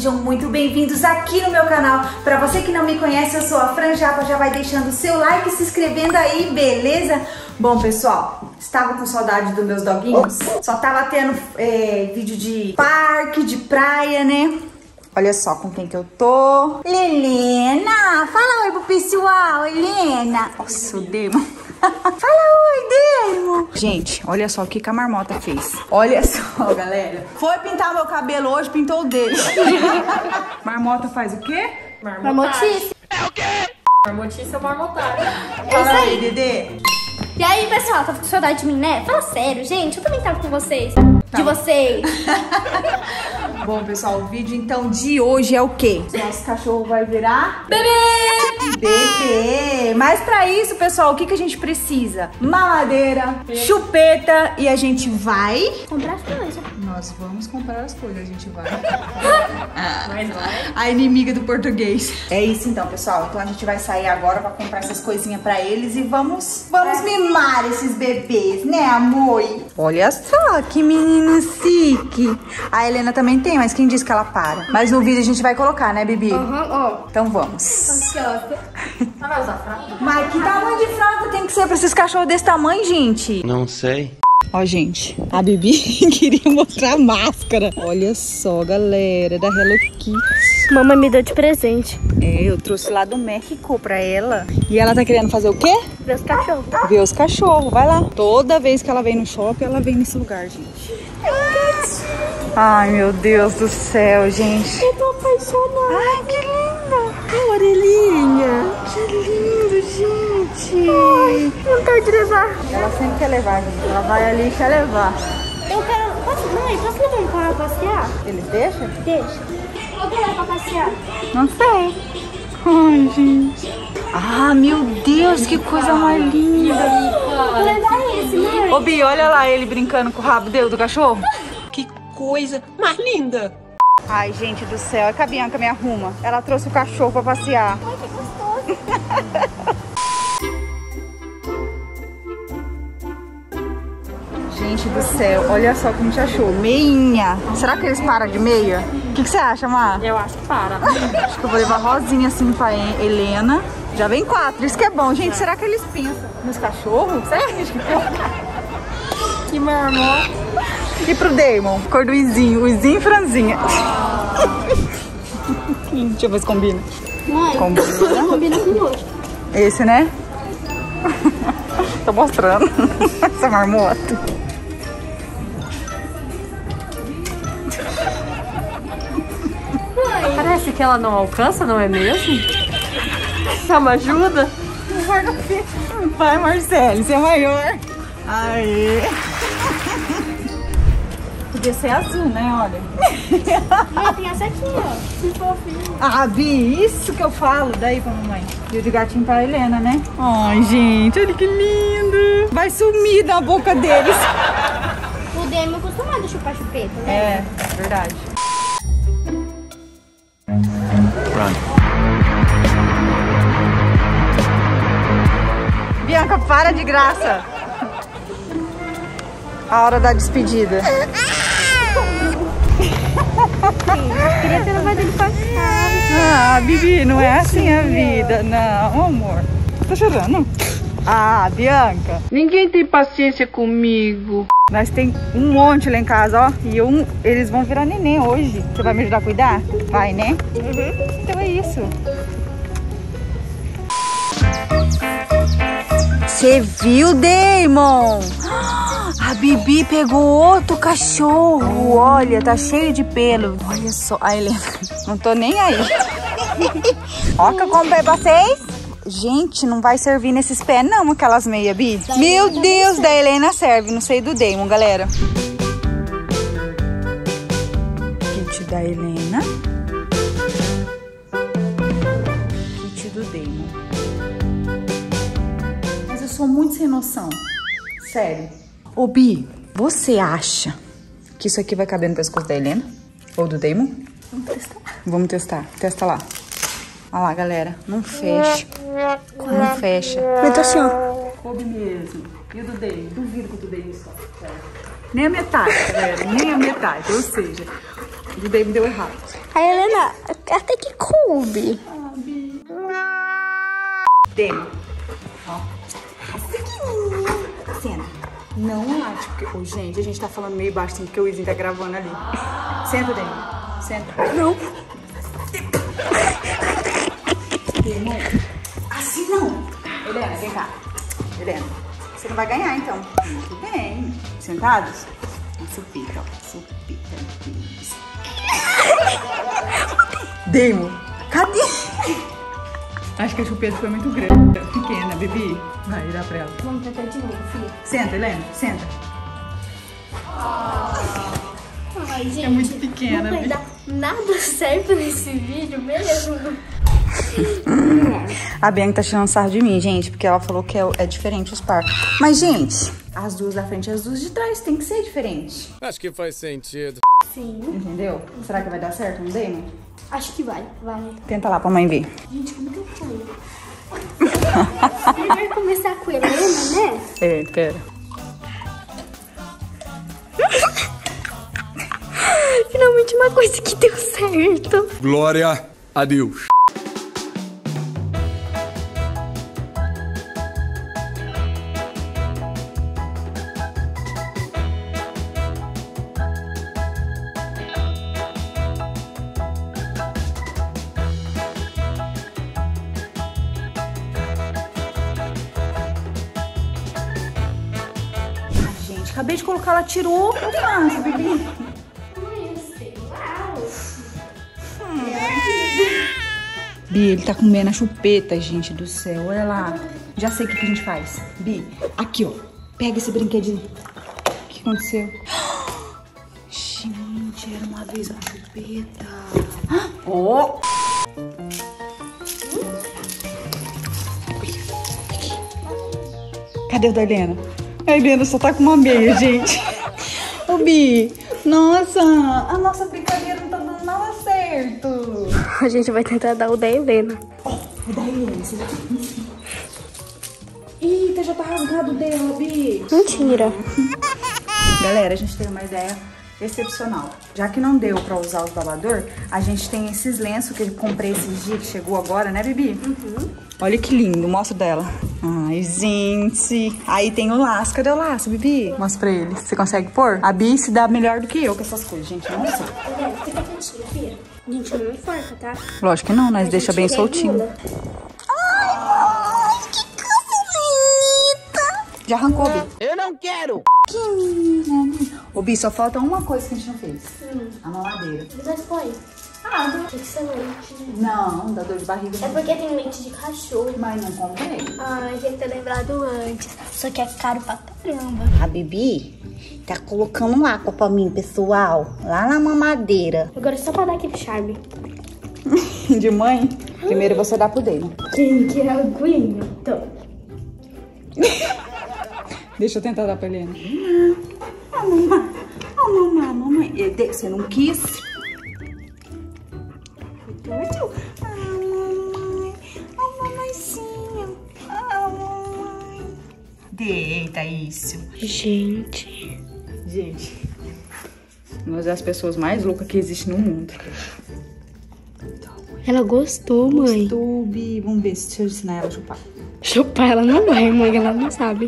sejam muito bem-vindos aqui no meu canal. Pra você que não me conhece, eu sou a Fran Japa, já vai deixando o seu like e se inscrevendo aí, beleza? Bom, pessoal, estava com saudade dos meus doguinhos, só tava tendo vídeo de parque, de praia, né? Olha só com quem que eu tô. Helena, fala oi pro pessoal, Helena. Nossa, o Demo. Fala oi, Demo. Gente, olha só o que a marmota fez. Olha só, galera. Foi pintar meu cabelo hoje, pintou o dele. Marmota faz o quê? Marmotice. É o quê? Marmotice ou marmotagem. Fala aí, Dedê. E aí, pessoal, tá com saudade de mim, né? Fala sério, gente, eu também tava com vocês. De vocês. Bom, pessoal, o vídeo então de hoje é o quê? Nosso cachorro vai virar Bebê! bebê. Mas pra isso, pessoal, o que a gente precisa? Mamadeira, chupeta e a gente vai... Comprar as coisas. Nós vamos comprar as coisas, a gente vai. Mas vai. A inimiga do português. É isso então, pessoal. Então a gente vai sair agora pra comprar essas coisinhas pra eles e vamos mimar esses bebês, né, amor? Olha só, que menino chique. A Helena também tem, mas quem disse que ela para? Mas no vídeo a gente vai colocar, né, Bibi? Ó. Então vamos. Ansiosa. Ela vai usar fralda? Mas que tamanho de fralda tem que ser pra esses cachorros desse tamanho, gente? Não sei. Ó, gente, a Bibi queria mostrar a máscara. Olha só, galera, da Hello Kitty. Mamãe me deu de presente. Eu trouxe lá do México pra ela. E ela tá querendo fazer o quê? Ver os cachorros. Ver os cachorros, vai lá. Toda vez que ela vem no shopping, ela vem nesse lugar, gente. Ai, meu Deus do céu, gente. Eu tô apaixonada. Ai, que linda. Que orelhinha. Que lindo, gente. Ai, vontade de levar. Ela sempre quer levar, gente. Ela vai ali e quer levar. Eu quero... Mãe, posso levar um carro pra passear? Eles deixam? Deixa. Eu quero levar pra passear. Não sei. Ai, gente. Ah, meu Deus, que coisa mais linda. Vou levar esse, mãe. Ô, Bi, olha lá ele brincando com o rabo do cachorro. Que coisa mais linda. Ai, gente do céu, é que a Bianca me arruma. Ela trouxe o cachorro pra passear. Ai, que gostoso. Gente do céu, olha só o que a gente achou. Meinha. Será que eles param de meia? O que você acha, Mar? Eu acho que para. Acho que eu vou levar Rosinha assim pra Helena. Já vem 4, isso que é bom. Gente, será que eles pensam nos cachorros? Será que a gente Que marmota. E pro Damon, cor do Izinho, o Izinho e franzinha. Deixa eu ver se combina. Mãe, Combina. combina com o outro. Esse, né? Tô mostrando essa marmota. Parece que ela não alcança, não é mesmo? Dá uma ajuda? Vai, Marcelo, você é maior. Aê. Podia ser azul, né? Olha. Mãe, tem essa aqui, ó. Que fofinho. Ah, Bi, isso que eu falo. Daí pra mamãe. E o de gatinho pra Helena, né? Ai, gente, olha que lindo. Vai sumir na boca deles. O Demi é acostumado a chupar chupeta, né? É, verdade. Bianca, para de graça. A hora da despedida. Queria ter levado ele pra casa. Ah, Bibi, não é assim a vida, não, amor. Tá chorando? Ah, Bianca. Ninguém tem paciência comigo. Nós tem um monte lá em casa, ó. E eles vão virar neném hoje. Você vai me ajudar a cuidar? Vai, né? Uhum. Então é isso. Você viu, Damon? A Bibi pegou outro cachorro. Olha, tá cheio de pelo. Olha só. A Helena, não tô nem aí. Ó que eu comprei pra vocês. Gente, não vai servir nesses pés não, aquelas meias, Bi. Meu Deus, da Helena serve. Não sei do Damon, galera. Kit da Helena. Kit do Damon. Mas eu sou muito sem noção. Sério. Ô, Bi, você acha que isso aqui vai caber no pescoço da Helena? Ou do Damon? Vamos testar. Vamos testar. Testa lá. Olha lá, galera. Não fecha. Não fecha. Mas tá assim, ó. Coube mesmo. E o do Damon? Duvido que o do Damon só. Nem a metade, galera. Nem a metade. Ou seja, o do Damon deu errado. A Helena até que coube. Demo. Ó. Cena. Não late, porque... Oh, gente, a gente tá falando meio baixo assim, porque o Izinho tá gravando ali. Senta, Demo. Senta. Não. Demo. Assim não. Helena, vem cá. Helena, você não vai ganhar, então. Muito bem. Sentados? Supita, ó. Supita. Demo. Cadê? Acho que a chupeta foi muito grande. Pequena, Bibi. Vai, dá pra ela. Vamos tentar de novo, filha. Senta, Helena. Senta. Ai, gente. É muito pequena, Não vai dar nada certo nesse vídeo mesmo. A Bianca tá tirando sarro de mim, gente, porque ela falou que é diferente os par. Mas, gente, as duas da frente e as duas de trás tem que ser diferente. Acho que faz sentido. Sim. Entendeu? Será que vai dar certo um demo? Acho que vai. Tenta lá pra mãe ver. Gente, como que eu faço? Ele vai começar com a Helena, né? É, pera. Finalmente uma coisa que deu certo. Glória a Deus. Acabei de colocar, ela tirou. Eu faço, Bibi. Bi, ele tá comendo a chupeta, gente do céu. Olha lá. Já sei o que a gente faz. Bi, aqui, ó. Pega esse brinquedinho. O que aconteceu? Gente, era uma vez a chupeta. Ó! Cadê o da Helena? A Helena só tá com uma meia, gente. Ô, Bi, nossa, a nossa brincadeira não tá dando nada certo. A gente vai tentar dar o da Helena. O da Helena, você vai ter. Eita, já tá rasgado o dela, Bi. Mentira. Galera, a gente teve uma ideia excepcional. Já que não deu pra usar os babador, a gente tem esses lenços que eu comprei esses dias, que chegou agora, né, Bibi? Uhum. Olha que lindo, mostra dela. Ai, gente. Aí tem o laço. Cadê o laço, Bibi? Mostra pra ele. Você consegue pôr? A Bi se dá melhor do que eu com essas coisas, gente. Não sei. Helena, fica quietinha, filha. A gente não enforca, tá? Lógico que não, nós deixa bem soltinho. Ai, que coisa bonita. Já arrancou, Bi? Eu não quero! Que menina. Ô, Bi, só falta uma coisa que a gente não fez. A mamadeira. Mas põe. Tinha que ser leite. Não, dá dor de barriga. É porque tem leite de cachorro. Mas não comprei. Ai, tinha que ter lembrado antes. Só que é caro pra caramba. A Bibi tá colocando água pra mim, pessoal. Lá na mamadeira. Agora é só pra dar aquele charme. De mãe? Primeiro você dá pro dele. Quem que é a aguinha? Então. Deixa eu tentar dar pra Helena. Mamãe. Você não quis? Deita isso. Gente. Nós é as pessoas mais loucas que existem no mundo. Ela gostou, mãe. Tubi, vamos ver, deixa eu ensinar ela a chupar. Chupar ela não vai, mãe, ela não sabe.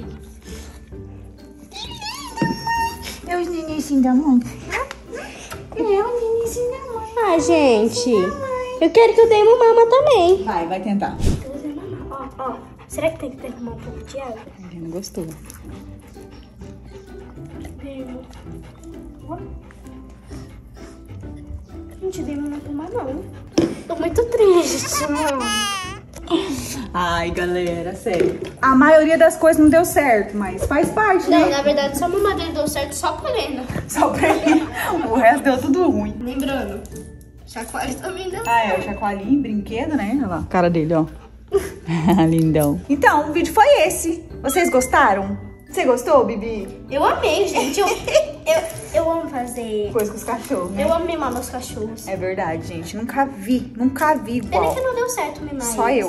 É os nininhos da mãe. É os nininhos da mãe. Ah, gente. Eu quero que o Demo mama também. Vai tentar. Ó. Será que tem que derramar um pouco de água? Ele não gostou. Demo. Gente, o Demo não toma não. Tô muito triste, mãe. Ai, galera, sério. A maioria das coisas não deu certo, mas faz parte, Não, né? na verdade, só a mamadeira deu certo só pra Helena. Só pra ele. O resto deu tudo ruim. Lembrando, chacoalho também deu. Ah, é o chacoalhinho, brinquedo, né? Olha lá, a cara dele, ó. Lindão. Então, o vídeo foi esse. Vocês gostaram? Você gostou, Bibi? Eu amei, gente. Eu amo fazer... Coisa com os cachorros, né? Eu amo mimar meus cachorros. É verdade, gente. Nunca vi Pena igual. que não deu certo mimar Só eles. eu.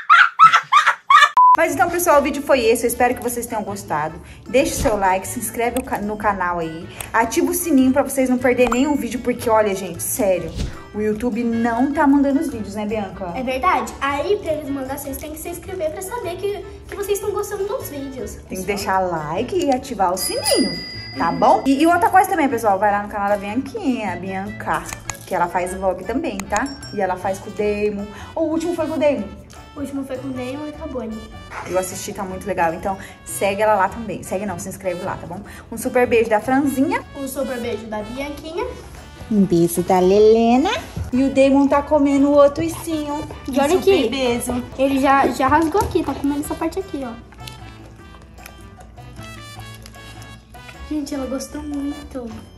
Mas então, pessoal, o vídeo foi esse. Eu espero que vocês tenham gostado. Deixe o seu like, se inscreve no canal aí. Ativa o sininho pra vocês não perderem nenhum vídeo, porque, olha, gente, sério, o YouTube não tá mandando os vídeos, né, Bianca? É verdade. Aí, pra eles mandarem, vocês têm que se inscrever pra saber que vocês estão gostando dos vídeos. Tem que deixar like e ativar o sininho, tá bom? E outra coisa também, pessoal, vai lá no canal da Bianquinha, a Bianca, que ela faz vlog também, tá? E ela faz com o Damon. O último foi com o Damon. O último foi com o Damon e com a Bonnie. Eu assisti, tá muito legal. Então, segue ela lá também. Segue não, se inscreve lá, tá bom? Um super beijo da Franzinha. Um super beijo da Bianquinha. Um beijo da Lelena. E o Damon tá comendo o outro ursinho. E olha aqui. Beijo. Ele já rasgou aqui, tá comendo essa parte aqui, ó. Gente, ela gostou muito.